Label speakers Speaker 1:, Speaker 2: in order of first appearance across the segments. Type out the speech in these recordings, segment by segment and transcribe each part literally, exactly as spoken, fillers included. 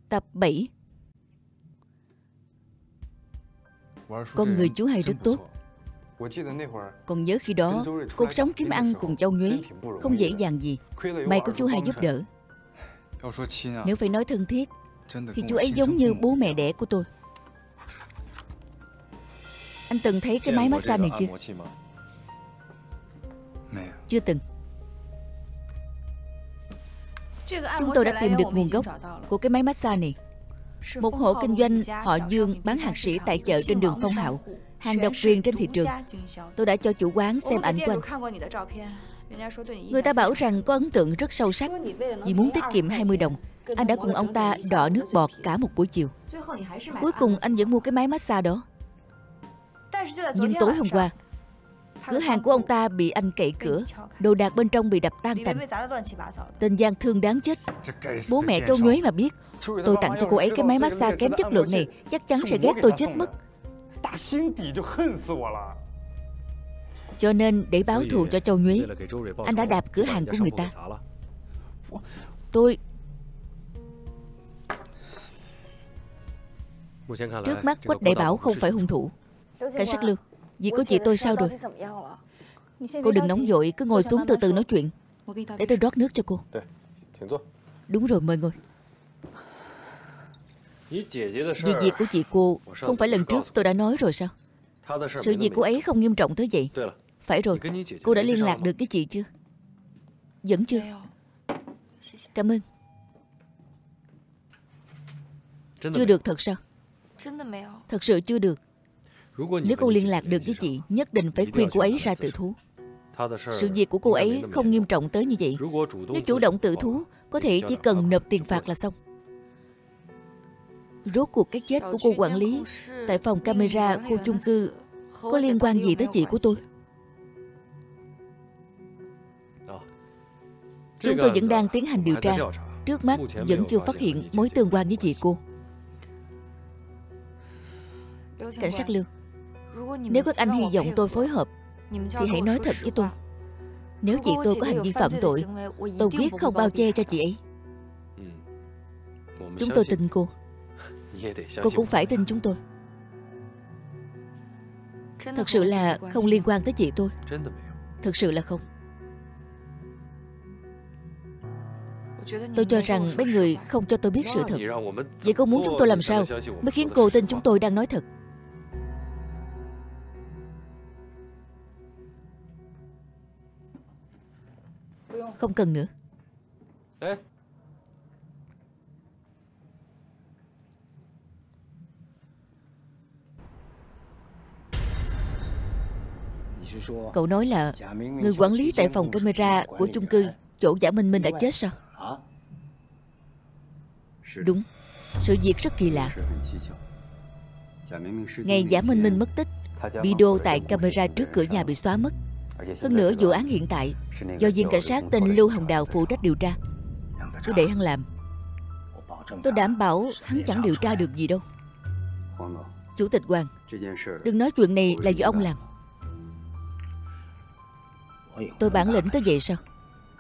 Speaker 1: Tập bảy. Con người chú hai rất tốt. Còn nhớ khi đó cuộc sống kiếm ăn cùng Châu Nhuế không dễ dàng gì. May có chú hai giúp đỡ. Nếu phải nói thân thiết thì chú ấy giống như bố mẹ đẻ của tôi. Anh từng thấy cái máy massage này chưa? Chưa từng. Chúng tôi đã tìm được nguồn gốc của cái máy massage này. Một hộ kinh doanh họ Dương bán hạt sỉ tại chợ trên đường Phong Hạo, hàng độc quyền trên thị trường. Tôi đã cho chủ quán xem ảnh của anh. Người ta bảo rằng có ấn tượng rất sâu sắc. Vì muốn tiết kiệm hai mươi đồng, anh đã cùng ông ta đọ nước bọt cả một buổi chiều. Cuối cùng anh vẫn mua cái máy massage đó. Nhưng tối hôm qua, cửa hàng của ông ta bị anh cậy cửa, đồ đạc bên trong bị đập tan tành. Tên gian thương đáng chết. Bố mẹ Châu Nhuế mà biết tôi tặng cho cô ấy cái máy massage kém chất lượng này, chắc chắn sẽ ghét tôi chết mất. Cho nên để báo thù cho Châu Nhuế, anh đã đạp cửa hàng của người ta. Tôi Trước mắt Quách Đại Bảo không phải hung thủ. Cảnh sát Lưu, việc của chị tôi sao rồi? Cô đừng nóng vội, cứ ngồi xuống từ từ nói chuyện. Để tôi rót nước cho cô. Đúng rồi, mời ngồi. Vì việc của chị cô không phải lần trước tôi đã nói rồi sao? Sự việc cô ấy không nghiêm trọng tới vậy. Phải rồi, cô đã liên lạc được với chị chưa? Vẫn chưa. Cảm ơn. Chưa được thật sao? Thật sự chưa được. Nếu cô liên lạc được với chị, nhất định phải khuyên cô ấy ra tự thú. Sự việc của cô ấy không nghiêm trọng tới như vậy. Nếu chủ động tự thú, có thể chỉ cần nộp tiền phạt là xong. Rốt cuộc cái chết của cô quản lý tại phòng camera khu chung cư có liên quan gì tới chị của tôi? Chúng tôi vẫn đang tiến hành điều tra. Trước mắt vẫn chưa phát hiện mối tương quan với chị cô. Cảnh sát Lưu, nếu các anh hy vọng tôi phối hợp thì hãy nói thật với tôi. Nếu chị tôi có hành vi phạm tội, tôi quyết không bao che cho chị ấy. Chúng tôi tin cô. Cô cũng phải tin chúng tôi. Thật sự là không liên quan tới chị tôi. Thật sự là không. Tôi cho rằng mấy người không cho tôi biết sự thật. Vậy cô muốn chúng tôi làm sao mới khiến cô tin chúng tôi đang nói thật? Không cần nữa. Cậu nói là người quản lý tại phòng camera của chung cư chỗ Giả Minh Minh đã chết sao? Đúng. Sự việc rất kỳ lạ. Ngày Giả Minh Minh mất tích, video tại camera trước cửa nhà bị xóa mất. Hơn nữa vụ án hiện tại do viên cảnh sát tên Lưu Hồng Đào phụ trách điều tra. Cứ để hắn làm. Tôi đảm bảo hắn chẳng điều tra được gì đâu. Chủ tịch Hoàng, đừng nói chuyện này là do ông làm. Tôi bản lĩnh tới vậy sao?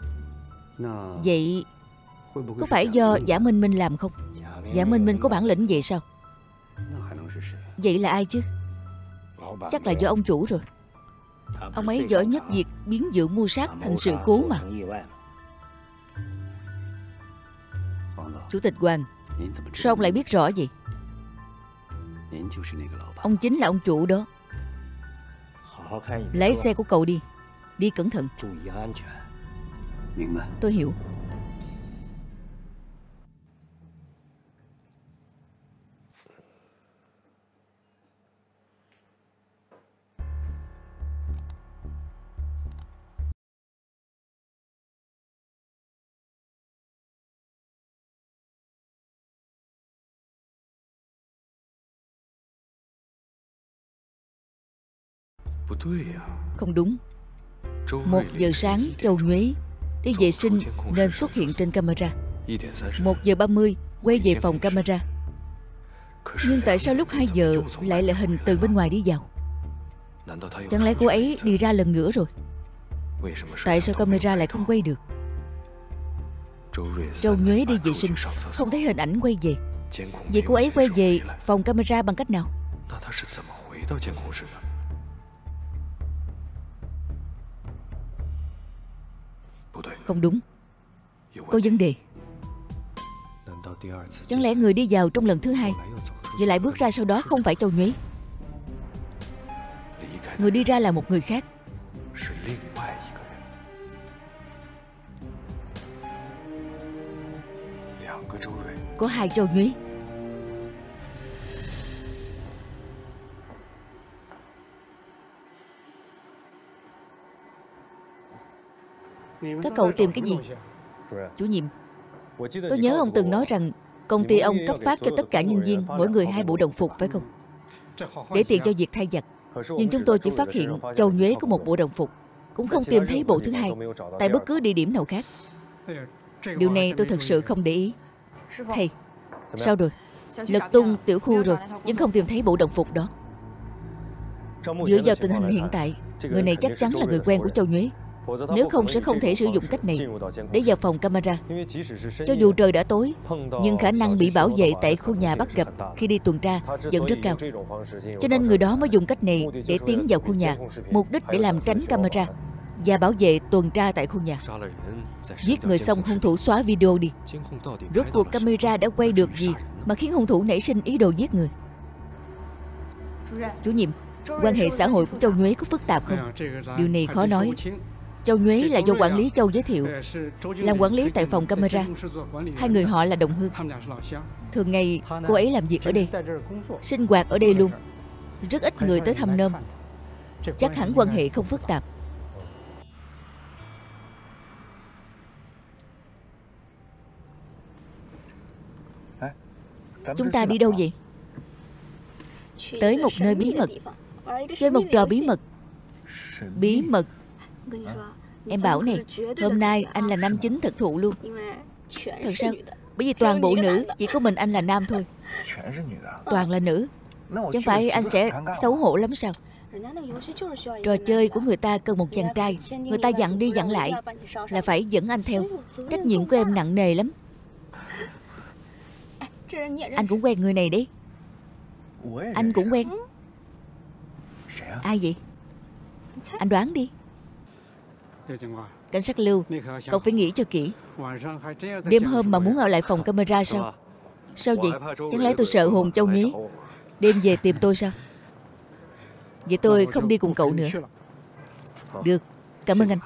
Speaker 1: Vậy có phải do Giả Minh Minh làm không? Giả Minh Minh có bản lĩnh vậy sao? Vậy là ai chứ? Chắc là do ông chủ rồi. Ông ấy giỏi nhất việc biến vụ mưu sát thành sự cố mà. Chủ tịch Hoàng, sao ông lại biết rõ vậy? Ông chính là ông chủ đó. Lái xe của cậu đi. Đi cẩn thận. Tôi hiểu. Không đúng. Một giờ sáng Châu Nhuế đi vệ sinh nên xuất hiện trên camera. Một giờ ba mươi quay về phòng camera. Nhưng tại sao lúc hai giờ lại là hình từ bên ngoài đi vào? Chẳng lẽ cô ấy đi ra lần nữa rồi? Tại sao camera lại không quay được? Châu Nhuế đi vệ sinh, không thấy hình ảnh quay về. Vậy cô ấy quay về phòng camera bằng cách nào? Không đúng, có vấn đề. Chẳng lẽ người đi vào trong lần thứ hai rồi lại bước ra sau đó không phải Châu Nhuế? Người đi ra là một người khác. Có hai Châu Nhuế. Các cậu tìm cái gì? Chủ nhiệm, tôi nhớ ông từng nói rằng công ty ông cấp phát cho tất cả nhân viên mỗi người hai bộ đồng phục, phải không? Để tiện cho việc thay giặt. Nhưng chúng tôi chỉ phát hiện Châu Nhuế có một bộ đồng phục, cũng không tìm thấy bộ thứ hai tại bất cứ địa điểm nào khác. Điều này tôi thật sự không để ý. Thầy, sao rồi? Lật tung tiểu khu rồi, vẫn không tìm thấy bộ đồng phục đó. Dựa vào tình hình hiện tại, người này chắc chắn là người quen của Châu Nhuế. Nếu không sẽ không thể sử dụng cách này để vào phòng camera. Cho dù trời đã tối, nhưng khả năng bị bảo vệ tại khu nhà bắt gặp khi đi tuần tra vẫn rất cao. Cho nên người đó mới dùng cách này để tiến vào khu nhà, mục đích để làm tránh camera và bảo vệ tuần tra tại khu nhà. Giết người xong hung thủ xóa video đi. Rốt cuộc camera đã quay được gì mà khiến hung thủ nảy sinh ý đồ giết người? Chủ nhiệm, quan hệ xã hội của Châu Nhuế có phức tạp không? Điều này khó nói. Châu Nhuế là do quản lý Châu giới thiệu, làm quản lý tại phòng camera. Hai người họ là đồng hương. Thường ngày cô ấy làm việc ở đây, sinh hoạt ở đây luôn. Rất ít người tới thăm nom. Chắc hẳn quan hệ không phức tạp. Chúng ta đi đâu vậy? Tới một nơi bí mật, chơi một trò bí mật. Bí mật. Em bảo này, hôm nay anh là nam chính thực thụ luôn. Thật sao? Bởi vì toàn bộ nữ, chỉ có mình anh là nam thôi. Toàn là nữ. Chẳng phải anh sẽ xấu hổ lắm sao? Trò chơi của người ta cần một chàng trai. Người ta dặn đi dặn lại là phải dẫn anh theo. Trách nhiệm của em nặng nề lắm. Anh cũng quen người này đấy. Anh cũng quen. Ai vậy? Anh đoán đi. Cảnh sát Lưu, cậu phải nghĩ cho kỹ. Đêm hôm mà muốn ở lại phòng camera sao? Sao vậy? Chẳng lẽ tôi sợ hồn Châu Nhuế đêm về tìm tôi sao? Vậy tôi không đi cùng cậu nữa. Được, cảm ơn anh.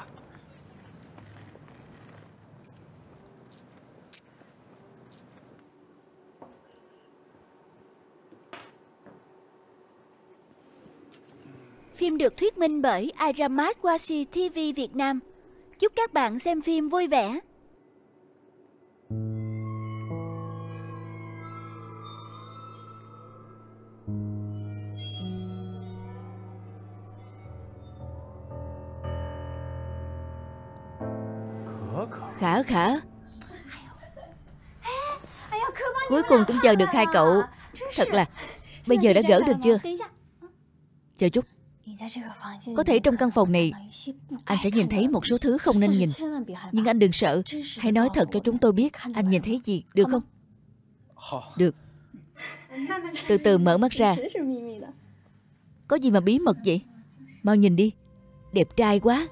Speaker 2: Phim được thuyết minh bởi iRamat Washi ti vi Việt Nam. Chúc các bạn xem phim vui vẻ.
Speaker 1: Khả Khả, cuối cùng cũng chờ được hai cậu. Thật là, bây giờ đã gỡ được chưa? Chờ chút. Có thể trong căn phòng này anh sẽ nhìn thấy một số thứ không nên nhìn. Nhưng anh đừng sợ. Hãy nói thật cho chúng tôi biết anh nhìn thấy gì, được không? Được. Từ từ mở mắt ra. Có gì mà bí mật vậy? Mau nhìn đi. Đẹp trai quá.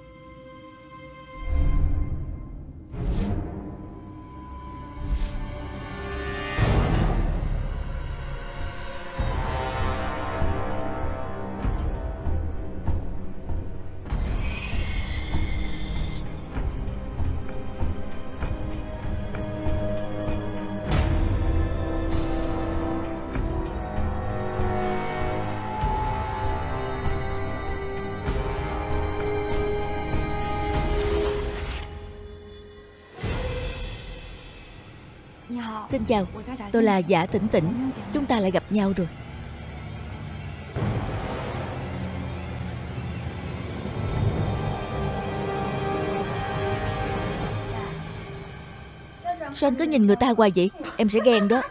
Speaker 1: Xin chào, tôi là Giả Tĩnh Tĩnh. Chúng ta lại gặp nhau rồi. Sao anh cứ nhìn người ta hoài vậy? Em sẽ ghen đó.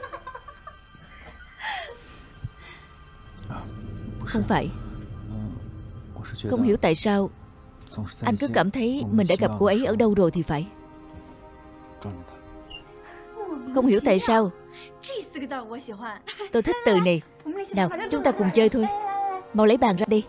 Speaker 1: Không phải. Không hiểu tại sao anh cứ cảm thấy mình đã gặp cô ấy ở đâu rồi thì phải. Không hiểu tại sao Tôi thích từ này. Nào, chúng ta cùng chơi thôi. Mau lấy bàn ra đi.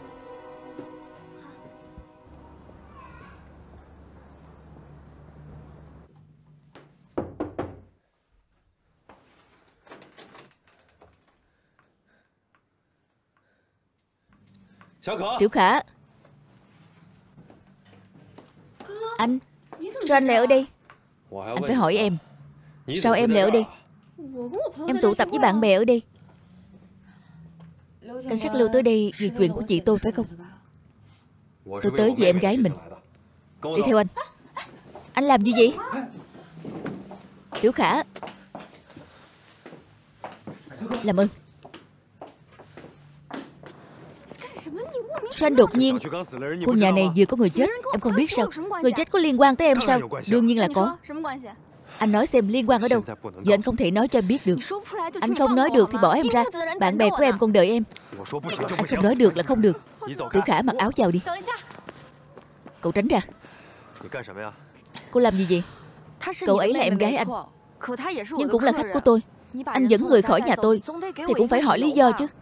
Speaker 1: Tiểu Khả. Anh, sao anh lại ở đây? Anh phải hỏi em, sao em lại ở đây? Em tụ tập với bạn bè ở đây. Cảnh sát Lưu tới đây vì chuyện của chị tôi phải không? Tôi tới vì em gái mình. Đi theo anh. Anh làm gì vậy? Tiểu Khả, làm ơn. Sao anh đột nhiên? Khu nhà này vừa có người chết, em không biết sao? Người chết có liên quan tới em sao? Đương nhiên là có. Anh nói xem liên quan ở đâu? Giờ anh không thể nói cho em biết được. Anh không nói được thì bỏ em ra. Bạn bè của em còn đợi em. Anh không nói được là không được. Tiểu Khả mặc áo vào đi. Cậu tránh ra. Cô làm gì vậy? Cậu ấy là em gái anh, nhưng cũng là khách của tôi. Anh dẫn người khỏi nhà tôi thì cũng phải hỏi lý do chứ.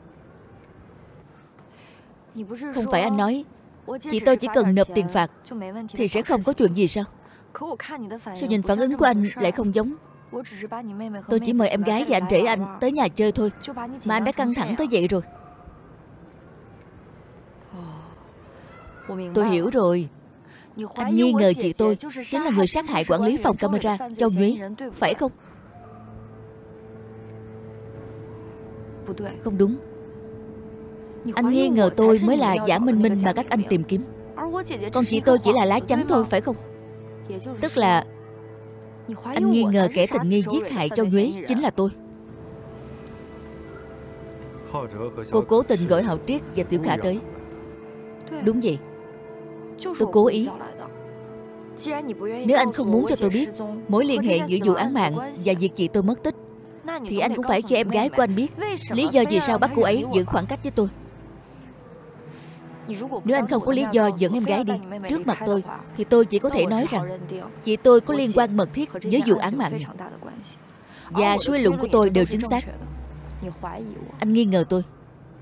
Speaker 1: Không phải anh nói chị tôi chỉ cần nộp tiền phạt thì sẽ không có chuyện gì sao? Sao nhìn phản ứng của anh lại không giống? Tôi chỉ mời em gái và anh rể anh tới nhà chơi thôi mà anh đã căng thẳng tới vậy rồi. Tôi hiểu rồi. Anh nghi ngờ chị tôi chính là người sát hại quản lý phòng camera Châu Nhuế, phải không? Không đúng. Anh nghi ngờ tôi mới là giả Minh Minh mà các anh tìm kiếm. Còn chị tôi chỉ là lá chắn thôi, phải không? Tức là anh nghi ngờ kẻ tình nghi giết hại Châu Nhuế chính là tôi. Cô cố tình gọi Hạo Triết và Tiểu Khả tới. Đúng vậy, tôi cố ý. Nếu anh không muốn cho tôi biết mối liên hệ giữa vụ án mạng và việc chị tôi mất tích thì anh cũng phải cho em gái của anh biết lý do vì sao bắt cô ấy giữ khoảng cách với tôi. Nếu anh không có lý do dẫn em gái đi trước mặt tôi thì tôi chỉ có thể nói rằng chị tôi có liên quan mật thiết với vụ án mạng này. Và suy luận của tôi đều chính xác. Anh nghi ngờ tôi.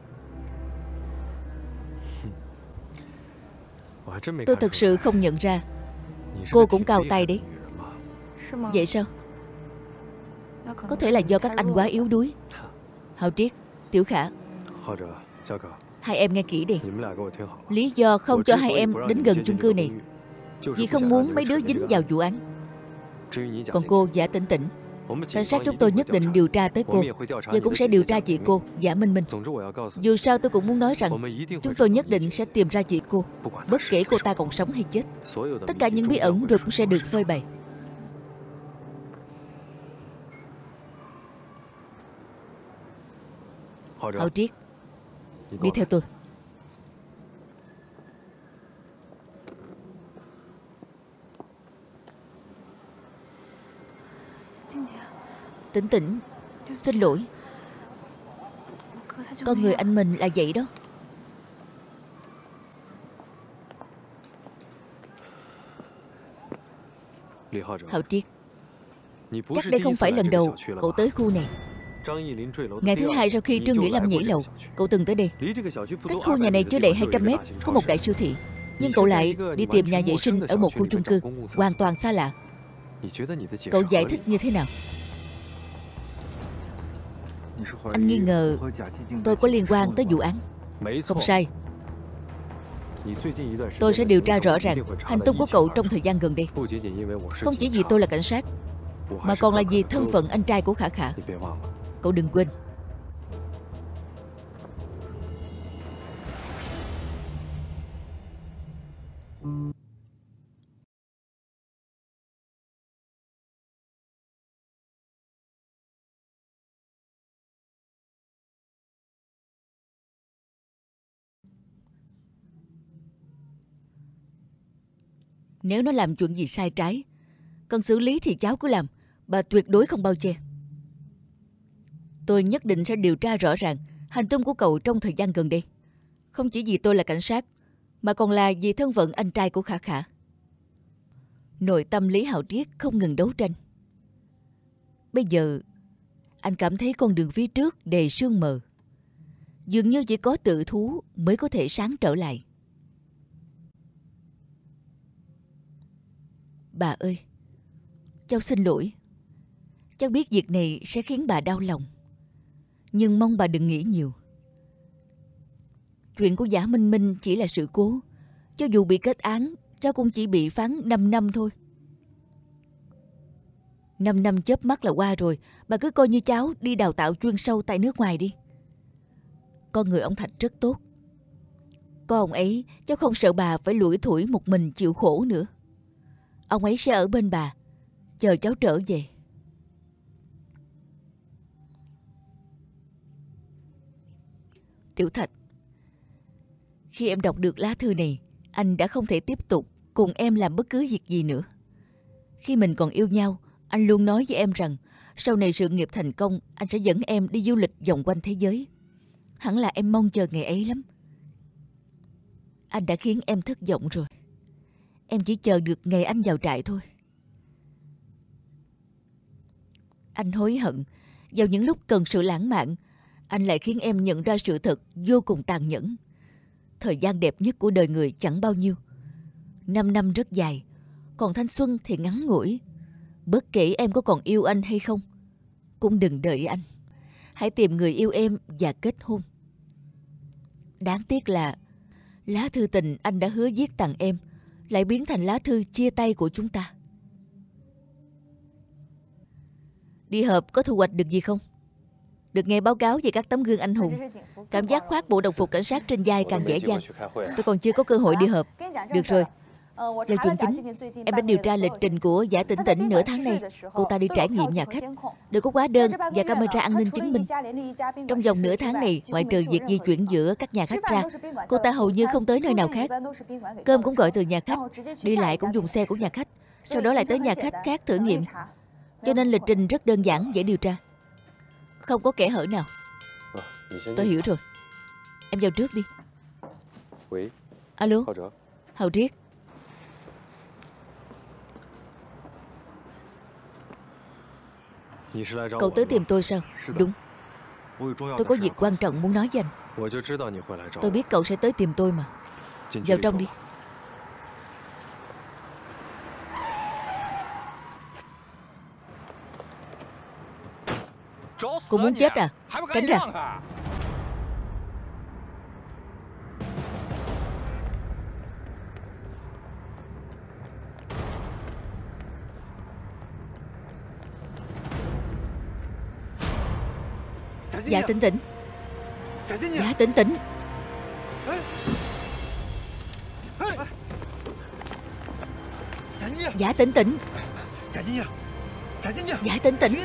Speaker 1: Tôi thật sự không nhận ra cô cũng cao tay đấy. Vậy sao? Có thể là do các anh quá yếu đuối. Hạo Triết, Tiểu Khả, hai em nghe kỹ đi. Lý do không cho hai em đến gần chung cư này vì không muốn mấy đứa dính vào vụ án. Còn cô Giả Tĩnh Tĩnh, cảnh sát chúng tôi nhất định điều tra tới cô, và cũng sẽ điều tra chị cô Giả Minh Minh. Dù sao tôi cũng muốn nói rằng chúng tôi nhất định sẽ tìm ra chị cô, bất kể cô ta còn sống hay chết. Tất cả những bí ẩn rồi cũng sẽ được phơi bày. Hạo Triết, đi theo tôi. Tĩnh Tĩnh, xin lỗi. Con người anh mình là vậy đó. Hạo Triết, chắc đây không phải lần đầu cậu tới khu này. Ngày thứ hai sau khi Trương Nghĩ Lâm nhảy lầu, cậu từng tới đây. Cách khu nhà này chưa đầy hai trăm mét có một đại siêu thị, nhưng cậu lại đi tìm nhà vệ sinh ở một khu chung cư hoàn toàn xa lạ. Cậu giải thích như thế nào? Anh nghi ngờ tôi có liên quan tới vụ án. Không sai. Tôi sẽ điều tra rõ ràng hành tung của cậu trong thời gian gần đây. Không chỉ vì tôi là cảnh sát, mà còn là vì thân phận anh trai của Khả Khả. Cậu đừng quên. Nếu nó làm chuyện gì sai trái, cần xử lý thì cháu cứ làm. Bà tuyệt đối không bao che. Tôi nhất định sẽ điều tra rõ ràng hành tung của cậu trong thời gian gần đây. Không chỉ vì tôi là cảnh sát, mà còn là vì thân phận anh trai của Khả Khả. Nội tâm Lý Hạo Triết không ngừng đấu tranh. Bây giờ Anh cảm thấy con đường phía trước đầy sương mờ. Dường như chỉ có tự thú mới có thể sáng trở lại. Bà ơi, cháu xin lỗi. Cháu biết việc này sẽ khiến bà đau lòng, nhưng mong bà đừng nghĩ nhiều. Chuyện của Giả Minh Minh chỉ là sự cố. Cho dù bị kết án, cháu cũng chỉ bị phán năm năm thôi. Năm năm chớp mắt là qua rồi. Bà cứ coi như cháu đi đào tạo chuyên sâu tại nước ngoài đi. Con người ông Thạch rất tốt. Có ông ấy, cháu không sợ bà phải lủi thủi một mình chịu khổ nữa. Ông ấy sẽ ở bên bà, chờ cháu trở về. Tiểu Thạch, khi em đọc được lá thư này, anh đã không thể tiếp tục cùng em làm bất cứ việc gì nữa. Khi mình còn yêu nhau, anh luôn nói với em rằng sau này sự nghiệp thành công, anh sẽ dẫn em đi du lịch vòng quanh thế giới. Hẳn là em mong chờ ngày ấy lắm. Anh đã khiến em thất vọng rồi. Em chỉ chờ được ngày anh vào trại thôi. Anh hối hận. Vào những lúc cần sự lãng mạn, anh lại khiến em nhận ra sự thật vô cùng tàn nhẫn. Thời gian đẹp nhất của đời người chẳng bao nhiêu. Năm năm rất dài, còn thanh xuân thì ngắn ngủi. Bất kể em có còn yêu anh hay không, cũng đừng đợi anh. Hãy tìm người yêu em và kết hôn. Đáng tiếc là lá thư tình anh đã hứa viết tặng em lại biến thành lá thư chia tay của chúng ta. Đi họp có thu hoạch được gì không? Được nghe báo cáo về các tấm gương anh hùng. Cảm giác khoác bộ đồng phục cảnh sát trên vai càng dễ dàng. Tôi còn chưa có cơ hội đi họp. Được rồi, vào chuyện chính. Em đã điều tra lịch trình của Giả Tĩnh Tĩnh nửa tháng nay. Cô ta đi trải nghiệm nhà khách, đều có hóa đơn và camera an ninh chứng minh. Trong vòng nửa tháng này, ngoại trừ việc di chuyển giữa các nhà khách ra, cô ta hầu như không tới nơi nào khác. Cơm cũng gọi từ nhà khách, đi lại cũng dùng xe của nhà khách, sau đó lại tới nhà khách khác thử nghiệm. Cho nên lịch trình rất đơn giản, dễ điều tra, không có kẽ hở nào. Tôi hiểu rồi. Em vào trước đi. Alo, Hầu Triết. Cậu tới tìm tôi sao? Đúng. Tôi có việc quan trọng muốn nói với anh. Tôi biết cậu sẽ tới tìm tôi mà. Vào trong đi. Cô muốn chết à? Tránh ra. Giả Tĩnh Tĩnh. Giả Tĩnh Tĩnh. Giả Tĩnh Tĩnh. Giả Tĩnh Tĩnh.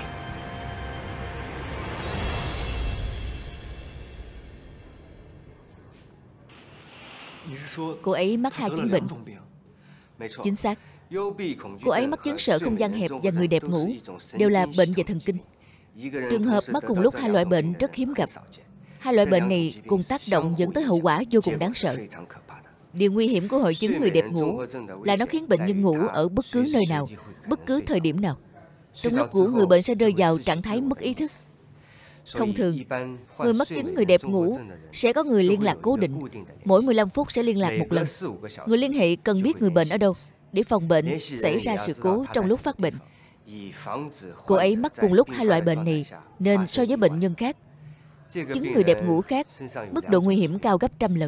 Speaker 1: Cô ấy mắc hai chứng bệnh. Chính xác. Cô ấy mắc chứng sợ không gian hẹp và người đẹp ngủ, đều là bệnh về thần kinh. Trường hợp mắc cùng lúc hai loại bệnh rất hiếm gặp. Hai loại bệnh này cùng tác động dẫn tới hậu quả vô cùng đáng sợ. Điều nguy hiểm của hội chứng người đẹp ngủ là nó khiến bệnh nhân ngủ ở bất cứ nơi nào, bất cứ thời điểm nào. Trong lúc ngủ, người bệnh sẽ rơi vào trạng thái mất ý thức. Thông thường, người mắc chứng người đẹp ngủ sẽ có người liên lạc cố định. Mỗi mười lăm phút sẽ liên lạc một lần. Người liên hệ cần biết người bệnh ở đâu để phòng bệnh xảy ra sự cố trong lúc phát bệnh. Cô ấy mắc cùng lúc hai loại bệnh này, nên so với bệnh nhân khác, chứng người đẹp ngủ khác, mức độ nguy hiểm cao gấp trăm lần.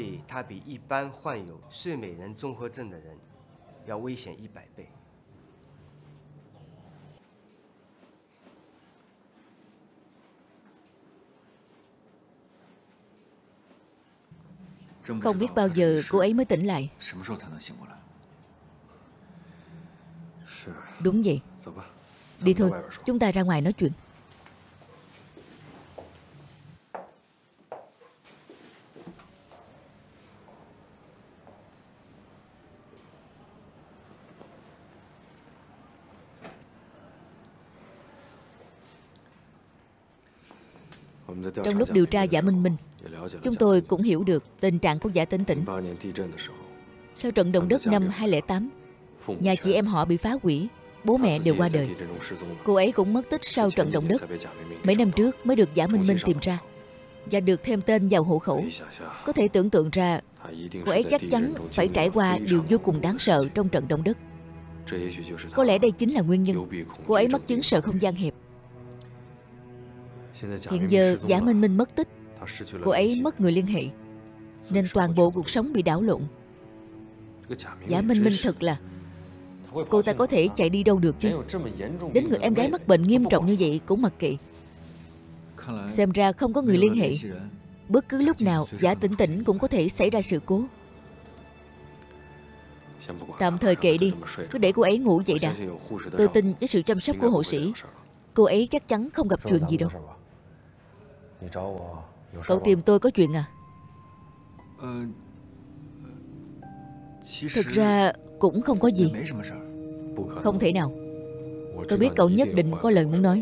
Speaker 1: Không biết bao giờ cô ấy mới tỉnh lại. Đúng vậy. Đi thôi, chúng ta ra ngoài nói chuyện. Trong lúc điều tra Giả Minh Minh, chúng tôi cũng hiểu được tình trạng của Giả Tĩnh Tĩnh. Sau trận động đất năm hai không không tám, nhà chị em họ bị phá hủy, bố mẹ đều qua đời. Cô ấy cũng mất tích sau trận động đất. Mấy năm trước mới được Giả Minh Minh tìm ra và được thêm tên vào hộ khẩu. Có thể tưởng tượng ra cô ấy chắc chắn phải trải qua điều vô cùng đáng sợ trong trận động đất. Có lẽ đây chính là nguyên nhân cô ấy mắc chứng sợ không gian hẹp. Hiện giờ Giả Minh Minh mất tích, cô ấy mất người liên hệ, nên toàn bộ cuộc sống bị đảo lộn. Giả Minh Minh thật là, cô ta có thể chạy đi đâu được chứ? Đến người em gái mắc bệnh nghiêm trọng như vậy cũng mặc kệ. Xem ra không có người liên hệ, bất cứ lúc nào Giả Tĩnh Tĩnh cũng có thể xảy ra sự cố. Tạm thời kệ đi, cứ để cô ấy ngủ vậy đã. Tôi tin với sự chăm sóc của hộ sĩ, cô ấy chắc chắn không gặp chuyện gì đâu. Cậu tìm tôi có chuyện à? Thực ra cũng không có gì. Không thể nào. Tôi biết cậu nhất định có lời muốn nói.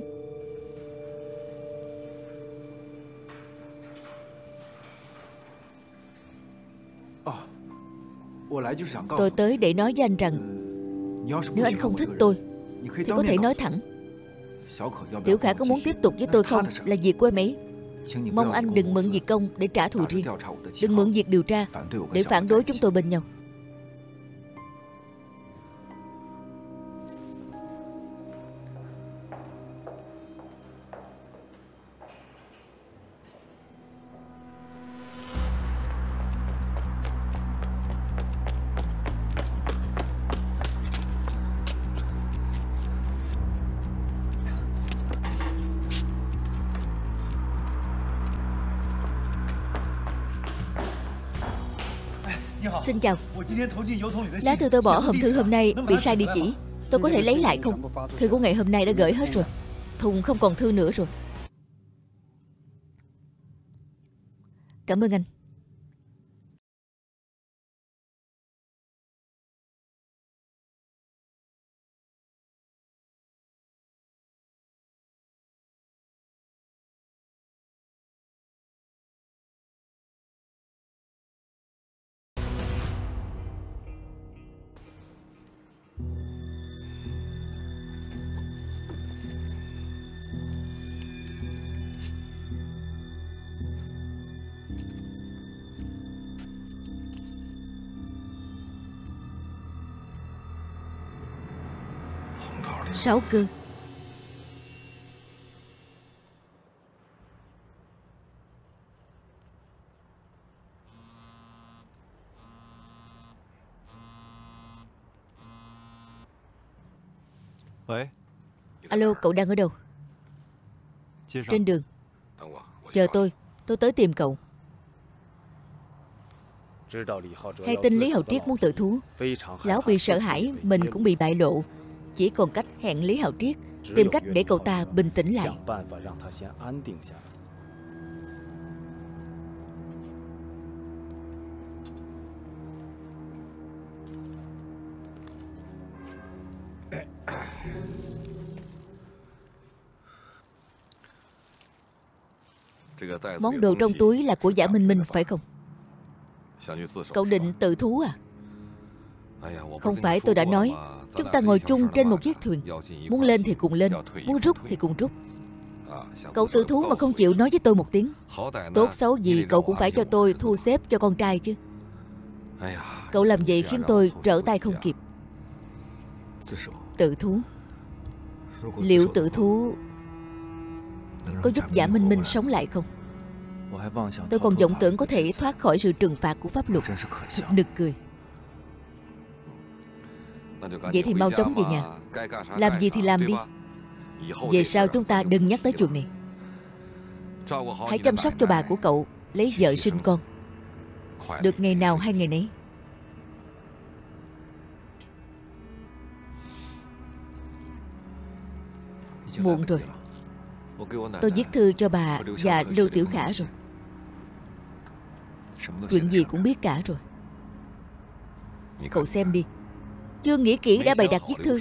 Speaker 1: Tôi tới để nói với anh rằng, nếu anh không thích tôi thì có thể nói thẳng. Tiểu Khả có muốn tiếp tục với tôi không là việc của em ấy. Mong anh đừng mượn việc công để trả thù riêng, đừng mượn việc điều tra để phản đối chúng tôi bên nhau. Xin chào. Lá thư tôi bỏ hòm thư hôm nay bị sai địa chỉ. Tôi có thể lấy lại không? Thư của ngày hôm nay đã gửi hết rồi. Thùng không còn thư nữa rồi. Cảm ơn anh. Sáu cơ. Alo, cậu đang ở đâu? Trên đường. Chờ tôi, tôi tới tìm cậu. Hay tin Lý Hậu Triết muốn tự thú. Lão bị sợ hãi, mình cũng bị bại lộ. Chỉ còn cách hẹn Lý Hậu Triết, tìm cách để cậu ta bình tĩnh lại. Món đồ trong túi là của Giả Minh Minh phải không? Cậu định tự thú à? Không phải tôi đã nói chúng ta ngồi chung trên một chiếc thuyền, muốn lên thì cùng lên, muốn rút thì cùng rút. Cậu tự thú mà không chịu nói với tôi một tiếng. Tốt xấu gì cậu cũng phải cho tôi thu xếp cho con trai chứ. Cậu làm vậy khiến tôi trở tay không kịp. Tự thú. Liệu tự thú có giúp Giả Minh Minh sống lại không? Tôi còn vọng tưởng có thể thoát khỏi sự trừng phạt của pháp luật. Nực cười. Vậy thì mau chóng về nhà. Làm gì thì làm đi. Về sau chúng ta đừng nhắc tới chuyện này. Hãy chăm sóc cho bà của cậu, lấy vợ sinh con. Được ngày nào hay ngày nấy. Muộn rồi. Tôi viết thư cho bà và Lưu Tiểu Khả rồi. Chuyện gì cũng biết cả rồi. Cậu xem đi. Chưa nghĩ kỹ đã bày đặt viết thư.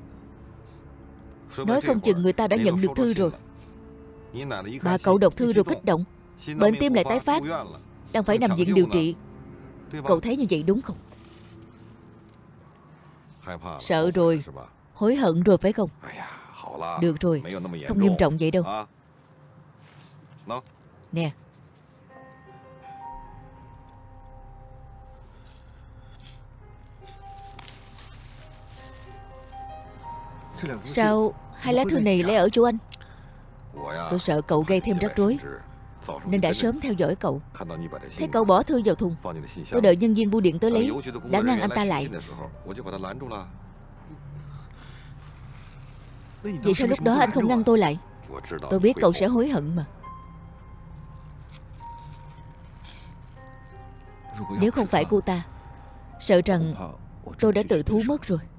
Speaker 1: Nói không chừng người ta đã nhận được thư rồi. Bà cậu đọc thư rồi kích động, bệnh tim lại tái phát, đang phải nằm viện điều trị. Cậu thấy như vậy đúng không? Sợ rồi. Hối hận rồi phải không? Được rồi, không nghiêm trọng vậy đâu. Nè. Sao hai lá thư này lấy ở chỗ anh? Tôi sợ cậu gây thêm rắc rối nên đã sớm theo dõi cậu. Thấy cậu bỏ thư vào thùng, tôi đợi nhân viên bưu điện tới lấy, đã ngăn anh ta lại. Vậy sao lúc đó anh không ngăn tôi lại? Tôi biết cậu sẽ hối hận mà. Nếu không phải cô ta, sợ rằng tôi đã tự thú mất rồi.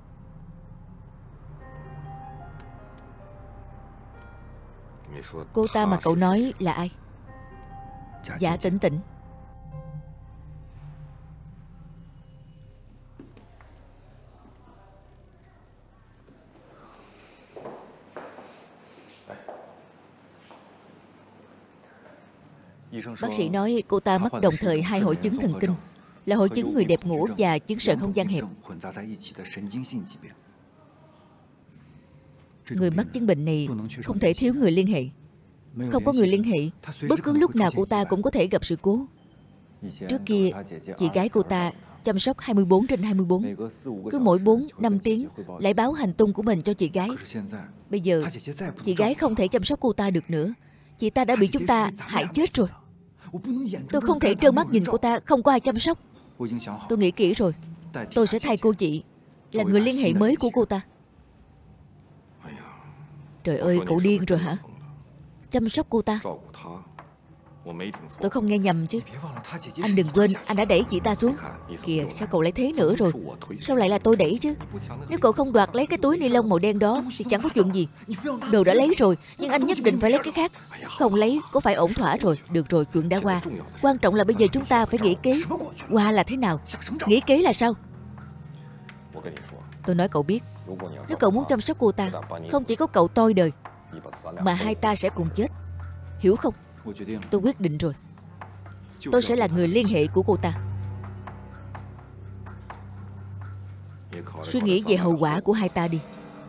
Speaker 1: Cô ta mà cậu nói là ai? Dạ Tĩnh Tĩnh. Bác sĩ nói cô ta mắc đồng thời hai hội chứng thần kinh, là hội chứng người đẹp ngủ và chứng sợn không gian hẹp. Người mắc chứng bệnh này không thể thiếu người liên hệ. Không có người liên hệ, bất cứ lúc nào cô ta cũng có thể gặp sự cố. Trước kia, chị gái cô ta chăm sóc hai mươi bốn trên hai mươi bốn. Cứ mỗi bốn năm tiếng lại báo hành tung của mình cho chị gái. Bây giờ, chị gái không thể chăm sóc cô ta được nữa. Chị ta đã bị chúng ta hại chết rồi. Tôi không thể trơ mắt nhìn cô ta không có ai chăm sóc. Tôi nghĩ kỹ rồi. Tôi sẽ thay cô chị là người liên hệ mới của cô ta. Trời ơi, cậu điên rồi hả? Chăm sóc cô ta? Tôi không nghe nhầm chứ? Anh đừng quên, anh đã đẩy chị ta xuống. Kìa, sao cậu lại thế nữa rồi? Sao lại là tôi đẩy chứ? Nếu cậu không đoạt lấy cái túi ni lông màu đen đó thì chẳng có chuyện gì. Đồ đã lấy rồi, nhưng anh nhất định phải lấy cái khác. Không lấy, có phải ổn thỏa rồi. Được rồi, chuyện đã qua. Quan trọng là bây giờ chúng ta phải nghĩ kế. Qua là thế nào? Nghĩ kế là sao? Tôi nói cậu biết, nếu cậu muốn chăm sóc cô ta, không chỉ có cậu toi đời, mà hai ta sẽ cùng chết. Hiểu không? Tôi quyết định rồi. Tôi sẽ là người liên hệ của cô ta. Suy nghĩ về hậu quả của hai ta đi.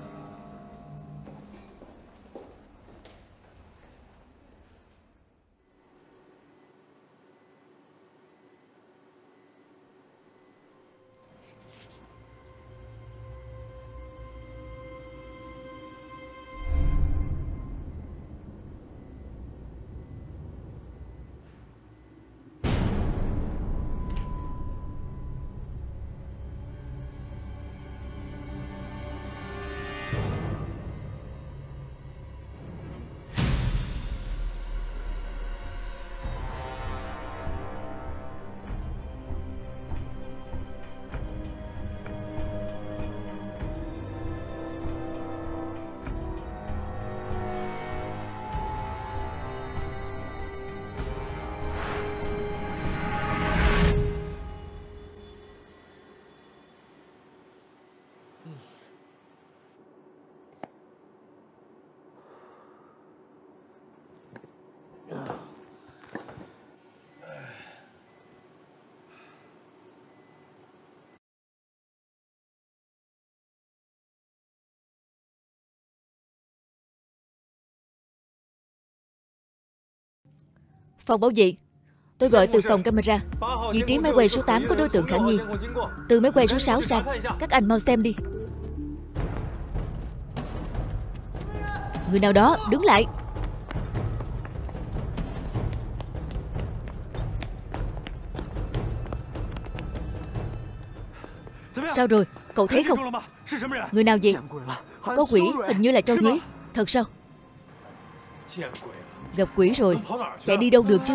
Speaker 1: Phòng bảo vệ. Tôi gọi từ phòng camera. Vị trí máy quay số tám có đối tượng khả nghi. Từ máy quay số sáu sang. Các anh mau xem đi. Người nào đó đứng lại. Sao rồi? Cậu thấy không? Người nào vậy? Có quỷ, hình như là Châu Nhuế. Thật sao? Gặp quỷ rồi. Chạy đi đâu được chứ?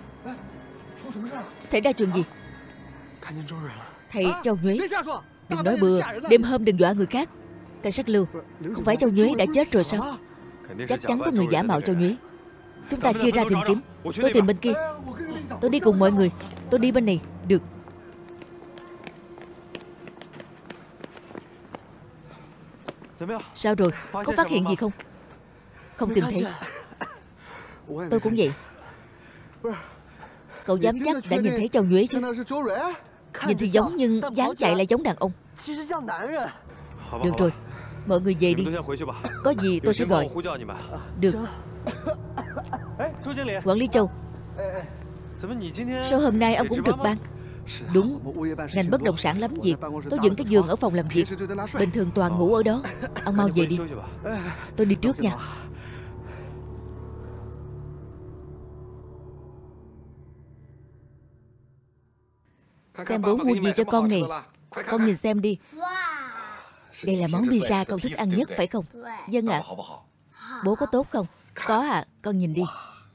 Speaker 1: Xảy ra chuyện gì? Thầy Châu Nhuế. Đừng nói bừa. Đêm hôm đừng dọa người khác. Cảnh sát Lưu, không phải Châu Nhuế đã chết rồi sao? Chắc chắn có người giả mạo Châu Nhuế. Chúng ta chia ra tìm kiếm. Tôi tìm bên kia. Tôi đi cùng mọi người. Tôi đi bên này. Được. Sao rồi? Có phát hiện gì không? Không tìm thấy. Tôi cũng vậy. Cậu dám chắc đã nhìn thấy Châu Nhuế chứ? Nhìn thì giống nhưng dáng chạy lại giống đàn ông. Được rồi, Mọi người về đi. Có gì tôi sẽ gọi. Được. Quản lý Châu, sao hôm nay ông cũng trực ban? Đúng, ngành bất động sản lắm việc. Tôi dựng cái giường ở phòng làm việc, bình thường toàn ngủ ở đó. Ông mau về đi. Tôi đi trước nha. Xem bố mua gì cho con nè. Con nhìn xem đi. Đây là món pizza con thích ăn nhất phải không? Vâng ạ. Bố có tốt không? Có ạ, à, con nhìn đi.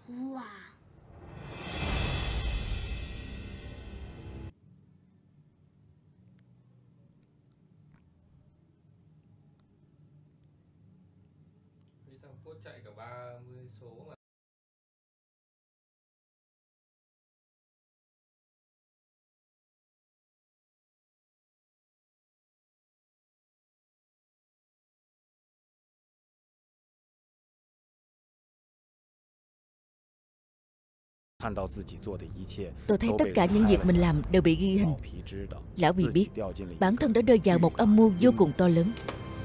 Speaker 1: Tôi thấy tất cả những việc mình làm đều bị ghi hình. Lão Bì biết bản thân đã rơi vào một âm mưu vô cùng to lớn.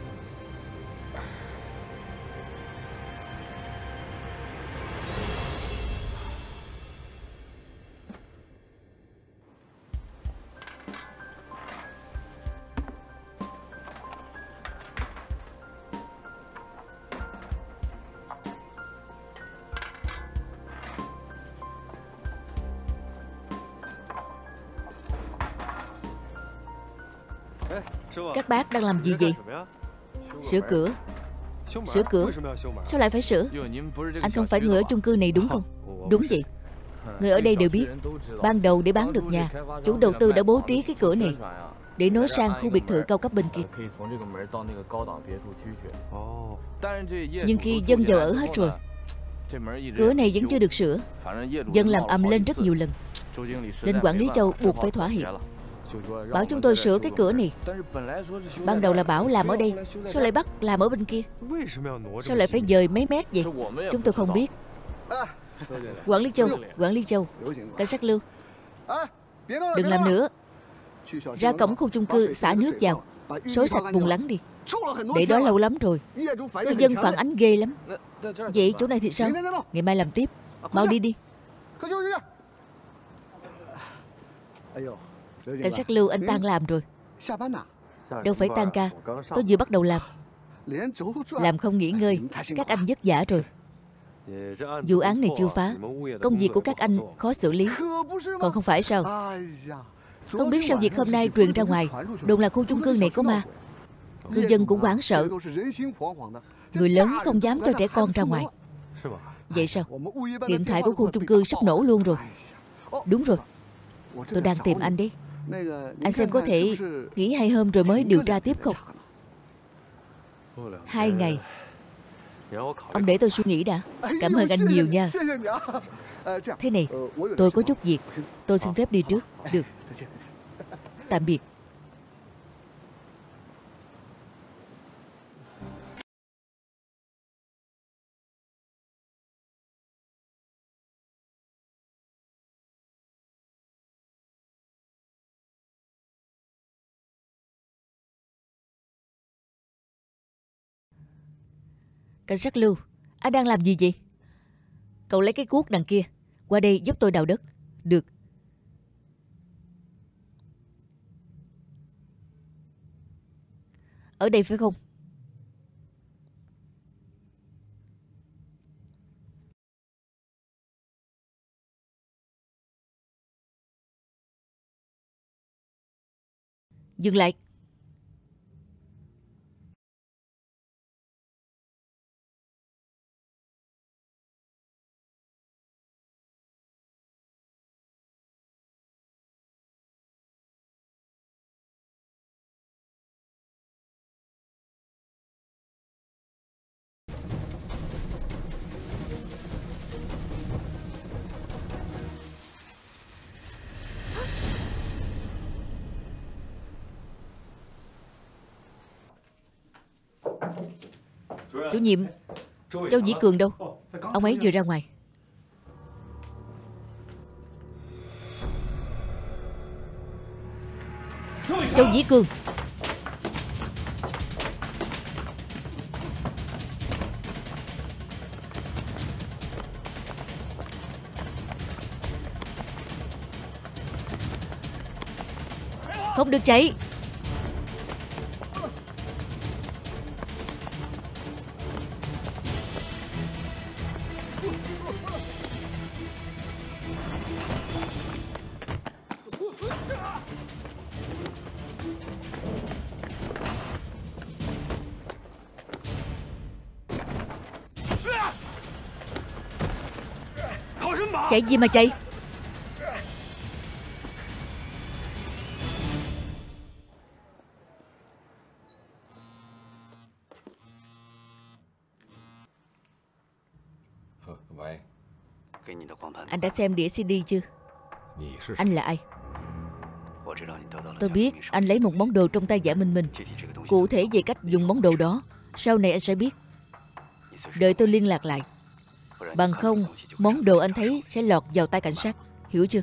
Speaker 1: Các bác đang làm gì vậy? Sửa cửa. Sửa cửa? Sao lại phải sửa? Anh không phải người ở chung cư này đúng không? Đúng vậy. Người ở đây đều biết, ban đầu để bán được nhà, chủ đầu tư đã bố trí cái cửa này để nối sang khu biệt thự cao cấp bên kia. Nhưng khi dân vào ở hết rồi, cửa này vẫn chưa được sửa. Dân làm ầm lên rất nhiều lần, nên quản lý Châu buộc phải thỏa hiệp, bảo chúng tôi sửa cái cửa này. Ban đầu là bảo làm ở đây, sao lại bắt làm ở bên kia? Sao lại phải dời mấy mét vậy? Chúng tôi không biết. Quản lý Châu, quản lý Châu, cảnh sát Lưu, đừng làm nữa. Ra cổng khu chung cư xả nước vào, xối sạch bùn lắng đi. Để đó lâu lắm rồi, cư dân phản ánh ghê lắm. Vậy chỗ này thì sao? Ngày mai làm tiếp. Mau đi đi. Cảnh sát Lưu, anh tan làm rồi. Đâu phải tan ca, tôi vừa bắt đầu làm. Làm không nghỉ ngơi, các anh vất vả rồi. Vụ án này chưa phá, công việc của các anh khó xử lý. Còn không phải sao? Không biết sao việc hôm nay truyền ra ngoài, đồn là khu chung cư này có ma. Cư dân cũng hoảng sợ. Người lớn không dám cho trẻ con ra ngoài. Vậy sao? Điện thoại của khu chung cư sắp nổ luôn rồi. Đúng rồi, tôi đang tìm anh đấy. Anh xem có thể nghỉ hai hôm rồi mới điều tra tiếp không? Hai ngày. Ông để tôi suy nghĩ đã. Cảm ơn anh nhiều nha. Thế này, tôi có chút việc, tôi xin phép đi trước. Được. Tạm biệt. Cảnh sát Lưu, anh đang làm gì vậy? Cậu lấy cái cuốc đằng kia, qua đây giúp tôi đào đất. Được. Ở đây phải không? Dừng lại. Chủ nhiệm, Châu Dĩ Cường đâu? Ông ấy vừa ra ngoài. Châu Dĩ Cường. Không được chạy. Chạy gì mà chạy? Anh đã xem đĩa xê đê chưa? Anh là ai? Tôi biết anh lấy một món đồ trong tay Giả Minh Minh. Cụ thể về cách dùng món đồ đó, sau này anh sẽ biết. Đợi tôi liên lạc lại. Bằng không, món đồ anh thấy sẽ lọt vào tay cảnh sát. Hiểu chưa?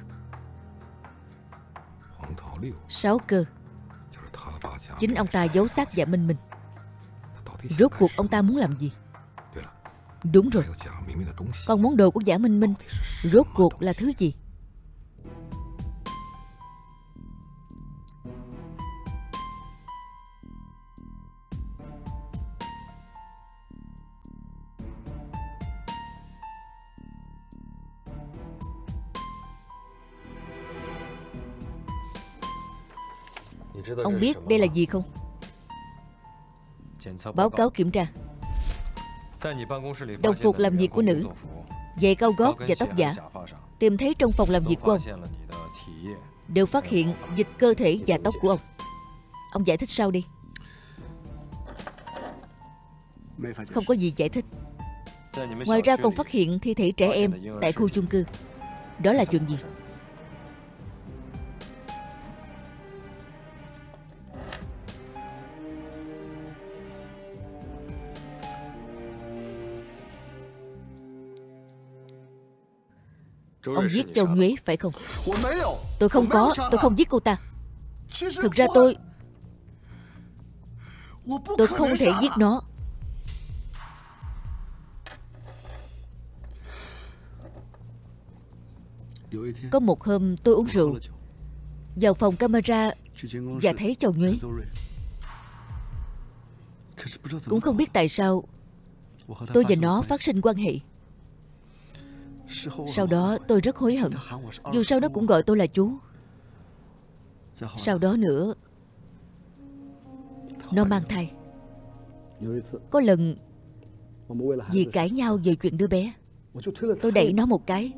Speaker 1: Sáu cơ. Chính ông ta giấu xác Giả Minh Minh. Rốt cuộc ông ta muốn làm gì? Đúng rồi. Còn món đồ của Giả Minh Minh rốt cuộc là thứ gì? Ông biết đây là gì không? Báo cáo kiểm tra. Đồng phục làm việc của nữ, giày cao gót và tóc giả tìm thấy trong phòng làm việc của ông đều phát hiện dịch cơ thể và tóc của ông. Ông giải thích sao đi? Không có gì giải thích. Ngoài ra còn phát hiện thi thể trẻ em tại khu chung cư. Đó là chuyện gì? Ông giết Châu Nhuế phải không? Tôi không có, tôi không giết cô ta. Thực ra tôi Tôi không thể giết nó. Có một hôm tôi uống rượu, vào phòng camera và thấy Châu Nhuế. Cũng không biết tại sao tôi và nó phát sinh quan hệ. Sau đó tôi rất hối hận. Dù sao nó cũng gọi tôi là chú. Sau đó nữa, nó mang thai. Có lần vì cãi nhau về chuyện đứa bé, tôi đẩy nó một cái,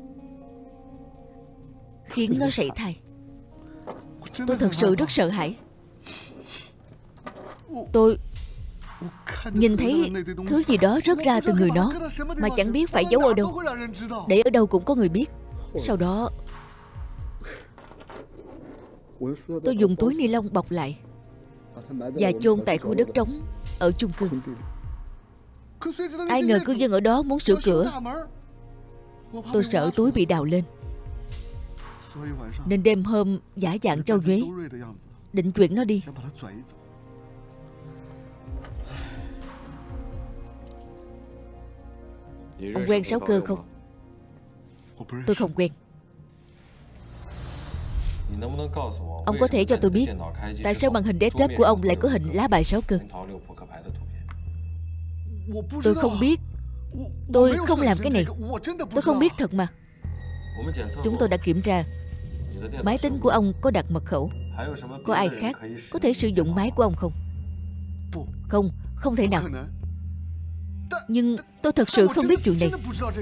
Speaker 1: khiến nó sảy thai. Tôi thật sự rất sợ hãi. Tôi nhìn thấy thứ gì đó rớt ra từ người nó, mà chẳng biết phải giấu ở đâu. Để ở đâu cũng có người biết. Sau đó tôi dùng túi ni lông bọc lại và chôn tại khu đất trống ở chung cư. Ai ngờ cư dân ở đó muốn sửa cửa. Tôi sợ túi bị đào lên, nên đêm hôm giả dạng Châu Nhuế, định chuyển nó đi. Ông quen Sáu Cơ không? Tôi không quen. Ông có thể cho tôi biết tại sao màn hình desktop của ông lại có hình lá bài Sáu Cơ? Tôi không biết. Tôi không làm cái này. Tôi không biết thật mà. Chúng tôi đã kiểm tra. Máy tính của ông có đặt mật khẩu. Có ai khác có thể sử dụng máy của ông không? Không, không thể nào. Nhưng tôi thật sự không biết chuyện này.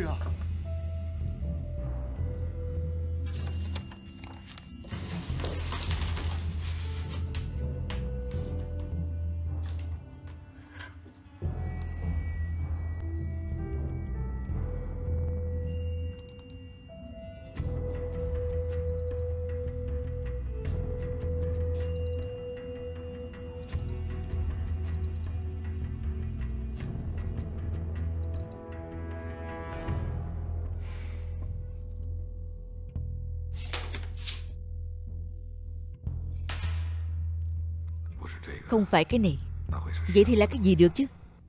Speaker 1: Không phải cái này. Vậy thì là cái gì được chứ?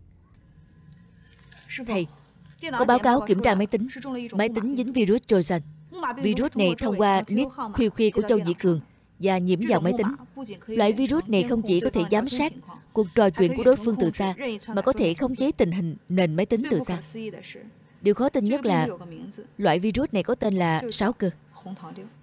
Speaker 1: Thầy, có báo cáo kiểm tra máy tính. Máy tính dính virus Trojan. Virus này thông qua nick Khuya Khuya của Châu Dĩ Cường và nhiễm vào máy tính. Loại virus này không chỉ có thể giám sát cuộc trò chuyện của đối phương từ xa, mà có thể khống chế tình hình nền máy tính từ xa. Điều khó tin nhất là loại virus này có tên là sáu cơ.